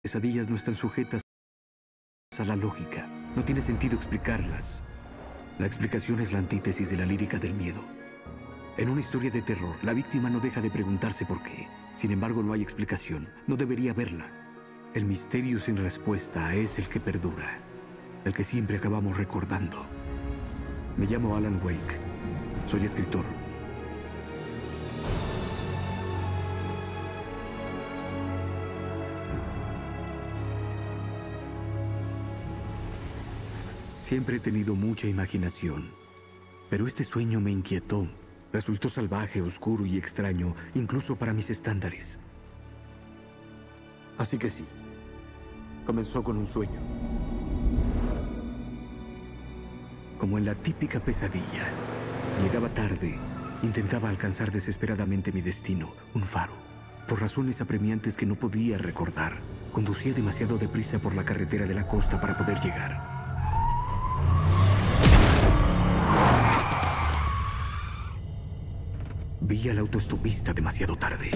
pesadillas no están sujetas a la lógica. No tiene sentido explicarlas. La explicación es la antítesis de la lírica del miedo. En una historia de terror, la víctima no deja de preguntarse por qué. Sin embargo, no hay explicación. No debería haberla. El misterio sin respuesta es el que perdura, el que siempre acabamos recordando. Me llamo Alan Wake. Soy escritor. Siempre he tenido mucha imaginación, pero este sueño me inquietó. Resultó salvaje, oscuro y extraño, incluso para mis estándares. Así que sí, comenzó con un sueño. Como en la típica pesadilla, llegaba tarde, intentaba alcanzar desesperadamente mi destino, un faro. Por razones apremiantes que no podía recordar, conducía demasiado deprisa por la carretera de la costa para poder llegar. Vi al autoestopista demasiado tarde.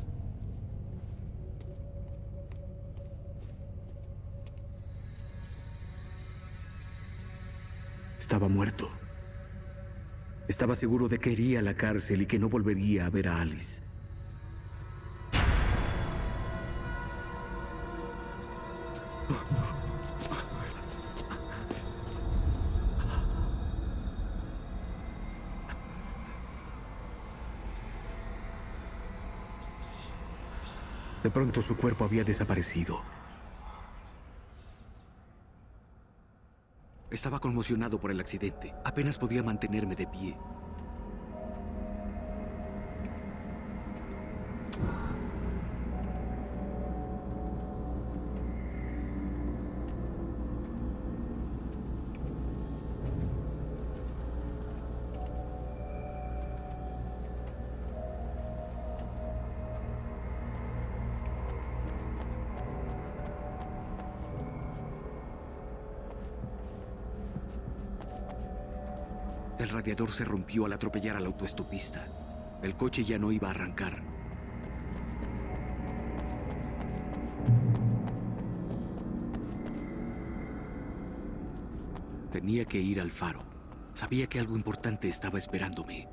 Estaba muerto. Estaba seguro de que iría a la cárcel y que no volvería a ver a Alice. De pronto su cuerpo había desaparecido. Estaba conmocionado por el accidente. Apenas podía mantenerme de pie. El radiador se rompió al atropellar al autoestopista. El coche ya no iba a arrancar. Tenía que ir al faro. Sabía que algo importante estaba esperándome.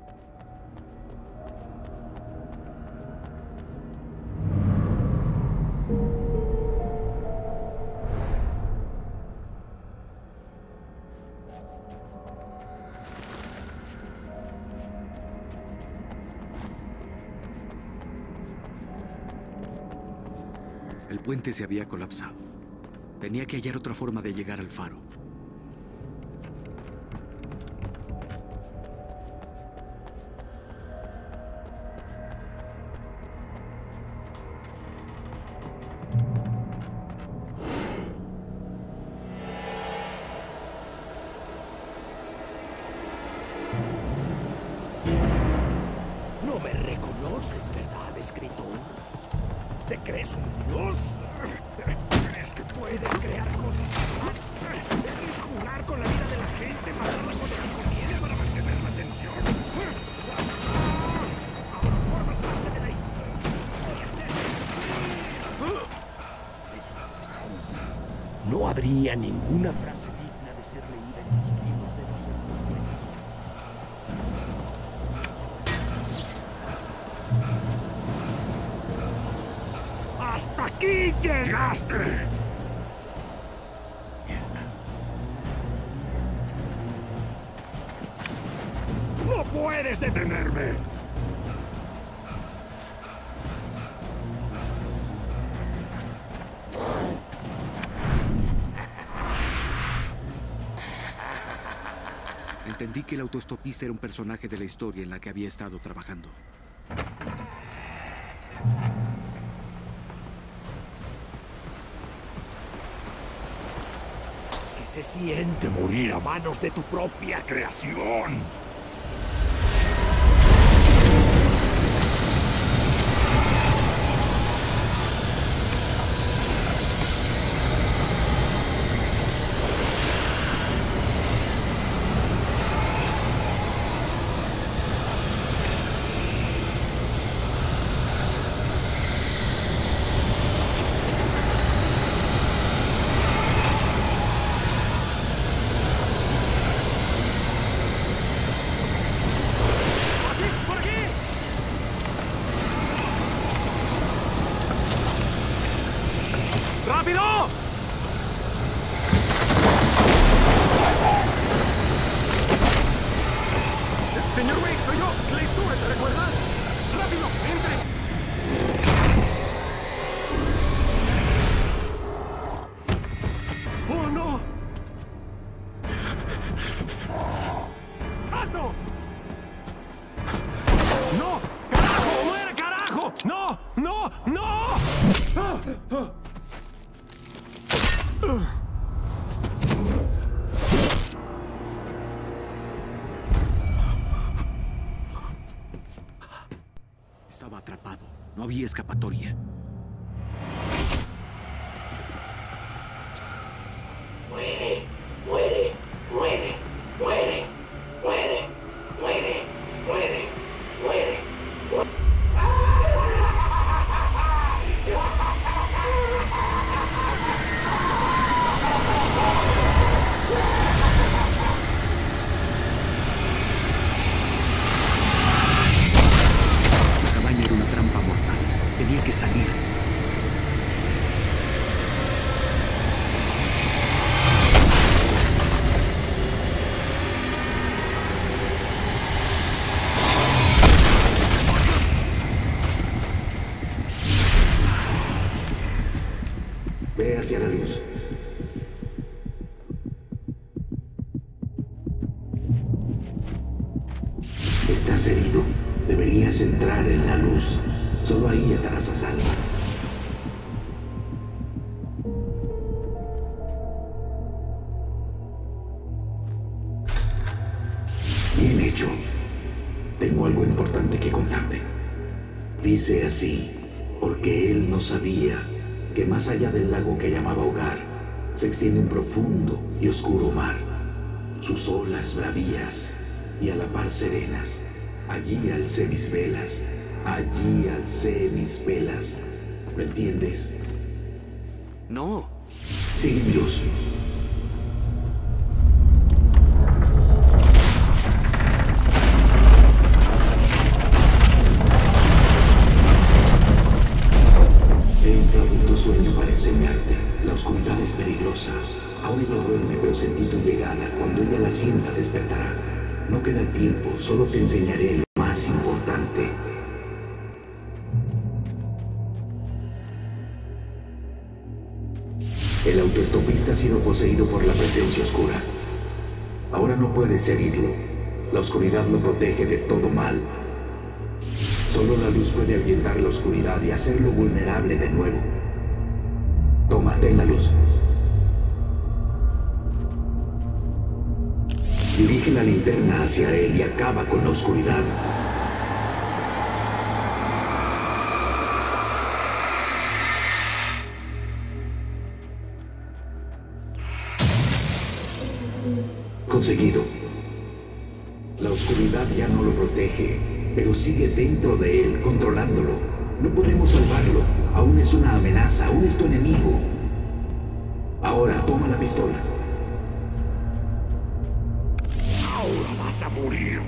El puente se había colapsado. Tenía que hallar otra forma de llegar al faro. No me reconoces, ¿verdad, escritor? ¿Te crees un dios? ¿Crees que puedes crear cosas más? ¿Quieres jugar con la vida de la gente, matarla cuando te conviene para mantener la atención? Ahora formas parte de la historia. Voy a hacer no habría ninguna frase digna de ser leída en los libros de los hombres. ¡Hasta aquí llegaste! ¡No puedes detenerme! Entendí que el autoestopista era un personaje de la historia en la que había estado trabajando. ¿Qué se siente morir a manos de tu propia creación? ¡Rápido! Señor Wake, soy yo, Clay Stewart, ¿recuerda? ¡Rápido, entre! ¡Oh, no! ¡Alto! ¡No! ¡Carajo! ¡Muere, carajo! ¡No! ¡No! ¡No! Estaba atrapado. No había escapatoria. Muere, muere, muere, muere, muere, muere, muere, muere. La cabaña era una trampa mortal. Tenía que salir. Ve hacia la luz. Estás herido. Deberías entrar en la luz. Solo ahí estarás a salvo. Bien hecho. Tengo algo importante que contarte. Dice así, porque él no sabía que más allá del lago que llamaba hogar, se extiende un profundo y oscuro mar. Sus olas bravías y a la par serenas. Allí alcé mis velas, allí alcé mis velas. ¿Lo entiendes? No. Sigue mi luz. He entrado en tu sueño para enseñarte. La oscuridad es peligrosa. Ahora ella duerme, pero sentí tu llegada. Cuando ella la sienta, despertará. No queda tiempo, solo te enseñaré lo más importante. El autoestopista ha sido poseído por la presencia oscura. Ahora no puedes seguirlo. La oscuridad lo protege de todo mal. Solo la luz puede ahuyentar la oscuridad y hacerlo vulnerable de nuevo. Tómate en la luz. Dirige la linterna hacia él y acaba con la oscuridad. Conseguido. La oscuridad ya no lo protege, pero sigue dentro de él, controlándolo. No podemos salvarlo. Aún es una amenaza, aún es tu enemigo. Ahora, toma la pistola. Ahora vas a morir.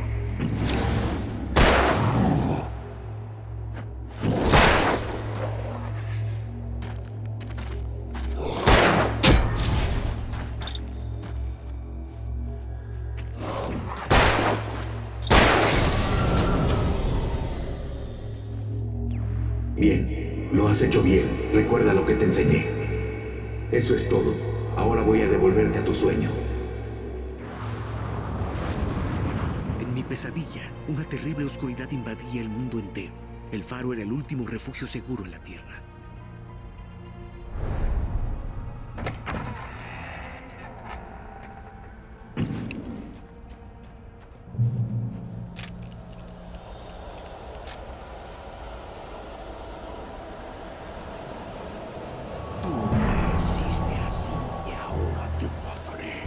Bien, lo has hecho bien. Recuerda lo que te enseñé. Eso es todo. Ahora voy a devolverte a tu sueño. En mi pesadilla, una terrible oscuridad invadía el mundo entero. El faro era el último refugio seguro en la Tierra. Tú me hiciste así y ahora te mataré.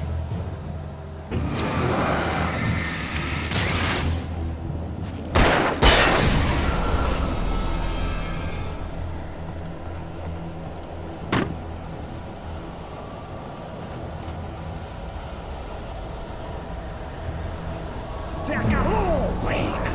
¡Se acabó, Wake!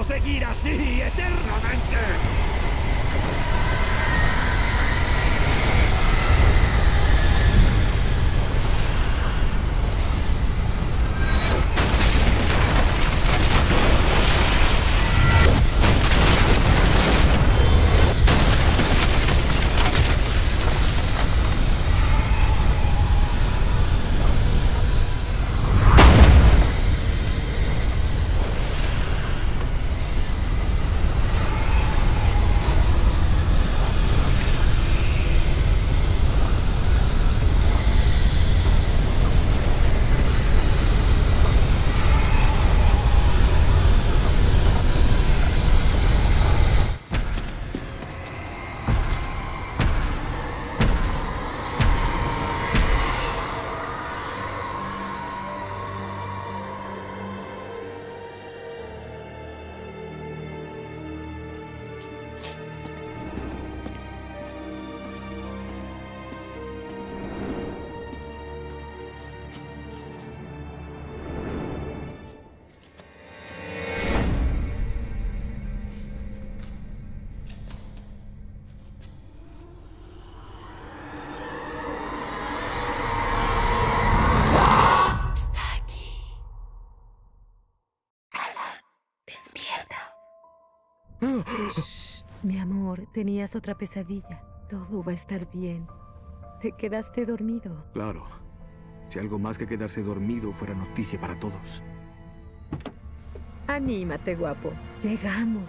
seguir así eternamente. Mi amor, tenías otra pesadilla. Todo va a estar bien. Te quedaste dormido. Claro. Si algo más que quedarse dormido fuera noticia para todos. Anímate, guapo. Llegamos.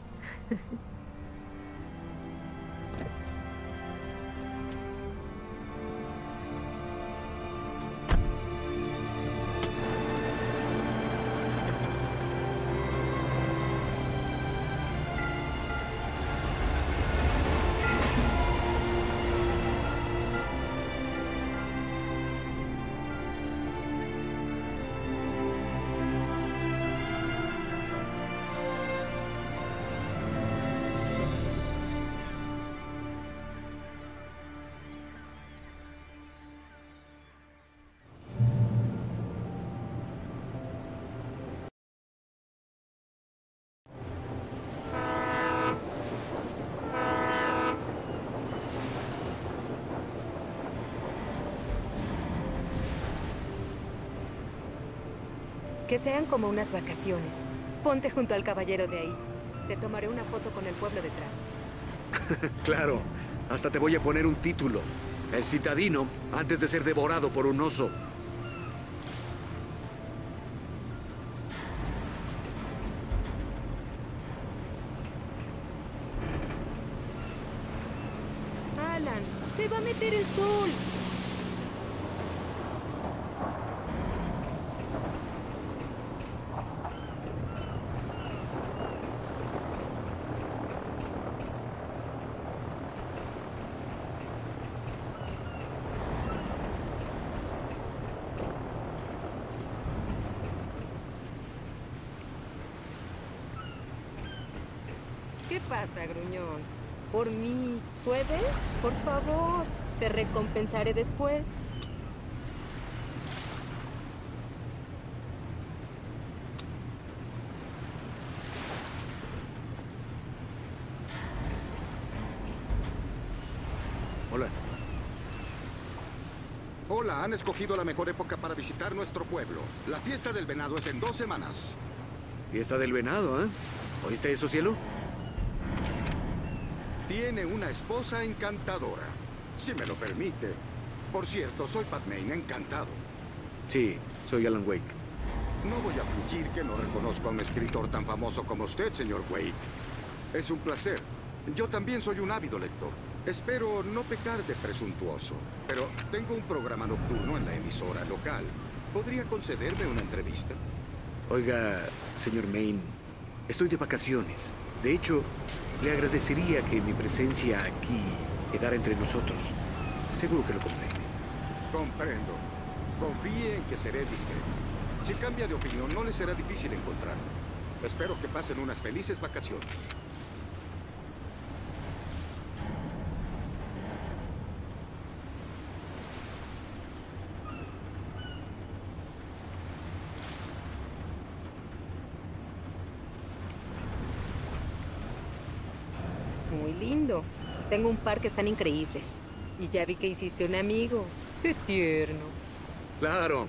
Que sean como unas vacaciones. Ponte junto al caballero de ahí. Te tomaré una foto con el pueblo detrás. Claro. Hasta te voy a poner un título. El citadino antes de ser devorado por un oso. Alan, se va a meter el sol. ¿Qué pasa, gruñón? Por mí, ¿puedes? Por favor, te recompensaré después. Hola. Hola, han escogido la mejor época para visitar nuestro pueblo. La fiesta del venado es en 2 semanas. Fiesta del venado, ¿eh? ¿Oíste eso, cielo? Tiene una esposa encantadora, si me lo permite. Por cierto, soy Pat Maine, encantado. Sí, soy Alan Wake. No voy a fingir que no reconozco a un escritor tan famoso como usted, señor Wake. Es un placer. Yo también soy un ávido lector. Espero no pecar de presuntuoso, pero tengo un programa nocturno en la emisora local. ¿Podría concederme una entrevista? Oiga, señor Maine, estoy de vacaciones. De hecho, le agradecería que mi presencia aquí quedara entre nosotros. Seguro que lo comprende. Comprendo. Confíe en que seré discreto. Si cambia de opinión, no le será difícil encontrarme. Espero que pasen unas felices vacaciones. Muy lindo. Tengo un par que están increíbles. Y ya vi que hiciste un amigo. ¡Qué tierno! Claro.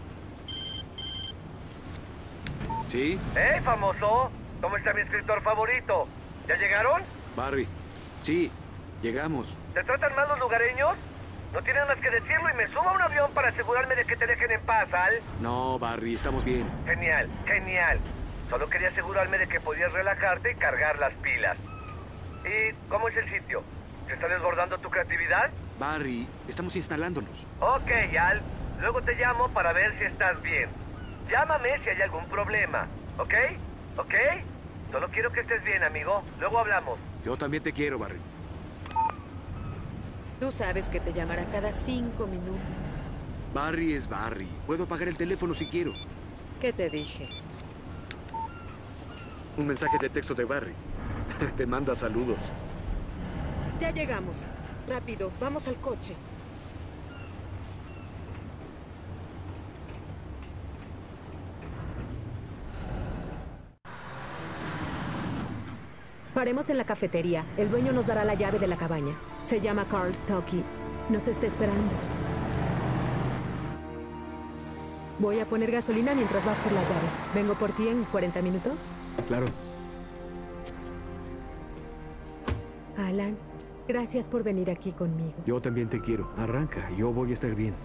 ¿Sí? ¡Hey, famoso! ¿Cómo está mi escritor favorito? ¿Ya llegaron? Barry. Sí, llegamos. ¿Te tratan mal los lugareños? No tienen más que decirlo y me subo a un avión para asegurarme de que te dejen en paz, Al. No, Barry, estamos bien. Genial, genial. Solo quería asegurarme de que podías relajarte y cargar las pilas. ¿Y cómo es el sitio? ¿Se está desbordando tu creatividad? Barry, estamos instalándonos. Ok, Al. Luego te llamo para ver si estás bien. Llámame si hay algún problema, ¿ok? ¿Ok? Solo quiero que estés bien, amigo. Luego hablamos. Yo también te quiero, Barry. Tú sabes que te llamará cada 5 minutos. Barry es Barry. Puedo apagar el teléfono si quiero. ¿Qué te dije? Un mensaje de texto de Barry. Te manda saludos. Ya llegamos. Rápido, vamos al coche. Paremos en la cafetería. El dueño nos dará la llave de la cabaña. Se llama Carl Stockey. Nos está esperando. Voy a poner gasolina mientras vas por la llave. ¿Vengo por ti en 40 minutos? Claro. Alan, gracias por venir aquí conmigo. Yo también te quiero. Arranca. Yo voy a estar bien.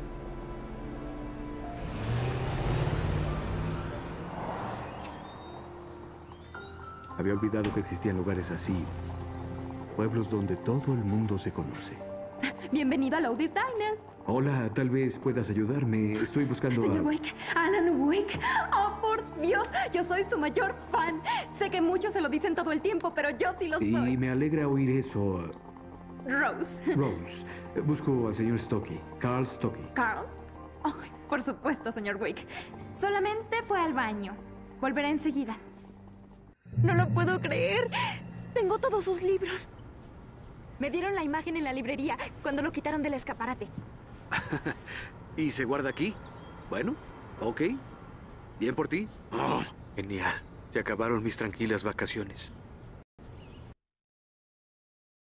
Había olvidado que existían lugares así. Pueblos donde todo el mundo se conoce. Bienvenido a Loader Diner. Hola, tal vez puedas ayudarme. Estoy buscando Señor a... Wake, Alan Wake. Oh, por Dios, yo soy su mayor fan. Sé que muchos se lo dicen todo el tiempo, pero yo sí lo Y soy. me alegra oír eso. Rose. Rose, busco al señor Stockey. Carl Stockey. ¿Carl? Oh, por supuesto, señor Wake. Solamente fue al baño. Volverá enseguida. No lo puedo creer. Tengo todos sus libros. Me dieron la imagen en la librería cuando lo quitaron del escaparate. ¿Y se guarda aquí? Bueno, ok. Bien por ti. Oh, genial. Se acabaron mis tranquilas vacaciones.